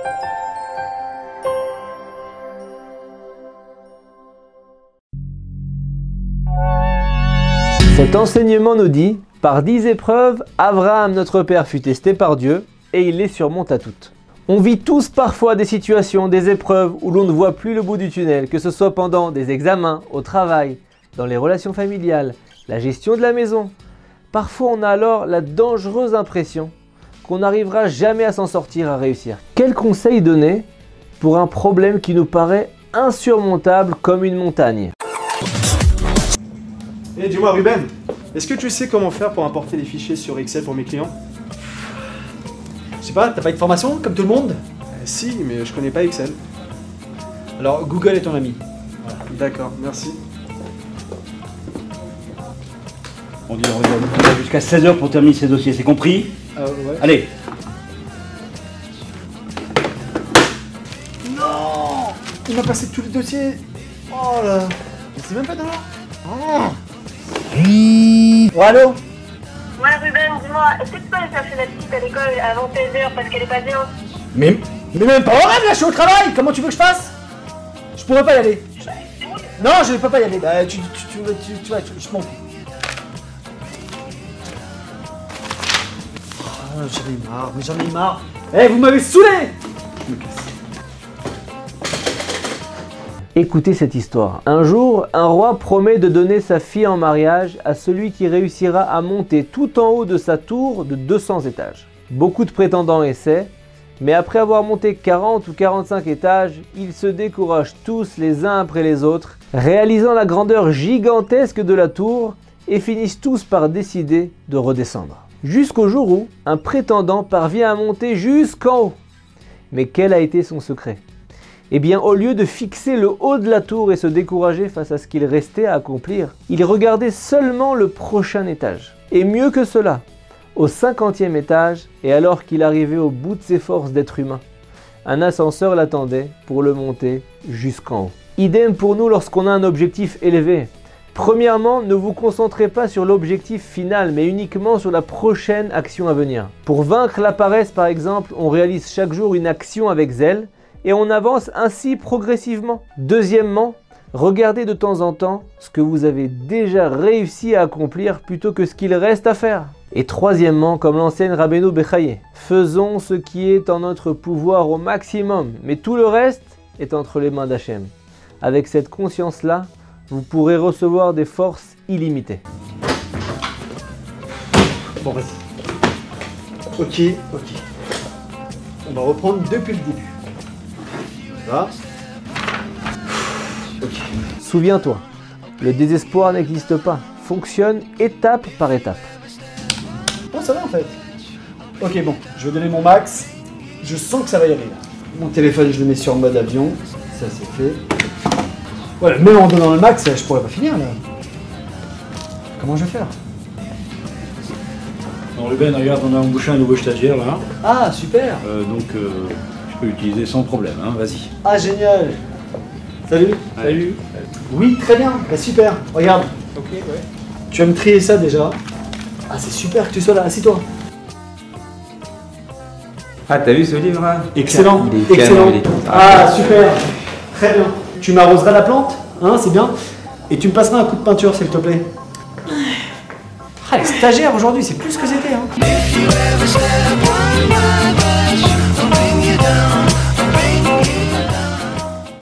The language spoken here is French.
Cet enseignement nous dit, par 10 épreuves, Abraham notre père fut testé par Dieu et il les surmonta toutes. On vit tous parfois des situations, des épreuves où l'on ne voit plus le bout du tunnel, que ce soit pendant des examens, au travail, dans les relations familiales, la gestion de la maison. Parfois on a alors la dangereuse impression qu'on n'arrivera jamais à s'en sortir, à réussir. Quel conseil donner pour un problème qui nous paraît insurmontable comme une montagne? Eh, dis-moi Ruben, est-ce que tu sais comment faire pour importer les fichiers sur Excel pour mes clients? Je sais pas, t'as pas eu de formation comme tout le monde? Si, mais je connais pas Excel. Alors Google est ton ami. Voilà. D'accord, merci. On dit on a jusqu'à 16h pour terminer ces dossiers, c'est compris? Ouais. Allez. Non, il m'a passé tous les dossiers. Oh là, c'est même pas dans l'ordre. Oh. Oh, allô? Ouais Ruben, dis-moi, est-ce que tu peux aller chercher la petite à l'école avant 16h parce qu'elle est pas bien? Mais même pas en rêve là, je suis au travail, comment tu veux que je fasse? Je pourrais pas y aller. Non, je ne peux pas y aller, bah tu vas, je m'en fous. Oh, j'en ai marre. Eh, vous m'avez saoulé! Je me casse. Écoutez cette histoire. Un jour, un roi promet de donner sa fille en mariage à celui qui réussira à monter tout en haut de sa tour de 200 étages. Beaucoup de prétendants essaient, mais après avoir monté 40 ou 45 étages, ils se découragent tous les uns après les autres, réalisant la grandeur gigantesque de la tour et finissent tous par décider de redescendre. Jusqu'au jour où un prétendant parvient à monter jusqu'en haut. Mais quel a été son secret ? Eh bien, au lieu de fixer le haut de la tour et se décourager face à ce qu'il restait à accomplir, il regardait seulement le prochain étage. Et mieux que cela, au 50e étage, et alors qu'il arrivait au bout de ses forces d'être humain, un ascenseur l'attendait pour le monter jusqu'en haut. Idem pour nous lorsqu'on a un objectif élevé. Premièrement, ne vous concentrez pas sur l'objectif final, mais uniquement sur la prochaine action à venir. Pour vaincre la paresse, par exemple, on réalise chaque jour une action avec zèle, et on avance ainsi progressivement. Deuxièmement, regardez de temps en temps ce que vous avez déjà réussi à accomplir plutôt que ce qu'il reste à faire. Et troisièmement, comme l'enseigne Rabbeinu Bechaye, faisons ce qui est en notre pouvoir au maximum, mais tout le reste est entre les mains d'Hachem. Avec cette conscience-là, vous pourrez recevoir des forces illimitées. Bon, vas-y. Ok. On va reprendre depuis le début. Là. Ok. Souviens-toi, le désespoir n'existe pas. Fonctionne étape par étape. Bon, ça va en fait. Ok, bon, je vais donner mon max. Je sens que ça va y aller là. Mon téléphone, je le mets sur mode avion. Ça, c'est fait. Ouais, même en donnant le max, je pourrais pas finir là. Comment je vais faire? Alors Ruben, regarde, on a embauché un nouveau stagiaire là. Ah, super. Donc je peux l'utiliser sans problème, hein, vas-y. Ah, génial. Salut. Salut. Oui, très bien. Bah, super. Regarde. Ok, ouais. Tu vas me trier ça déjà. Ah, c'est super que tu sois là. Assis-toi. Ah, t'as vu ce livre là? Excellent. Il est Excellent. canon, Ah, super. Très bien. Tu m'arroseras la plante, hein, c'est bien. Et tu me passeras un coup de peinture, s'il te plaît. Ah, les stagiaires aujourd'hui, c'est plus ce que c'était, hein.